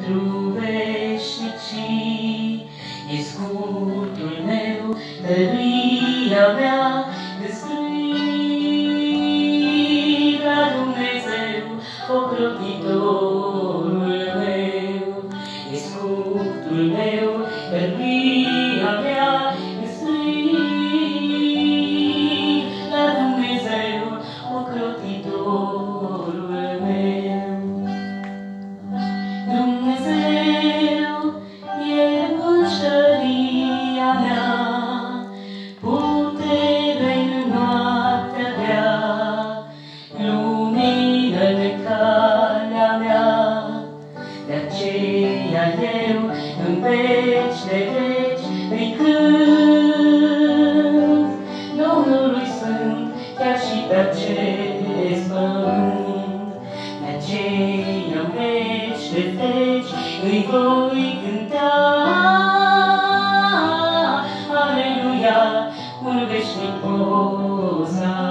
pentru veșnicii. E scutul meu, tăria mea, când strig la Dumnezeu, ocrotitorul meu. E scutul meu, tăria mea, când strig la Dumnezeu, ocrotitorul meu. Dumnezeu e mâșăria mea, putere în noaptea grea, lumină-ne calea mea. De aceea eu în veci de veci îi cânt Domnului Sfânt, chiar și pe acest pământ. De aceea în veci de veci îi voi cânta. Aleluia, un veșnic poza.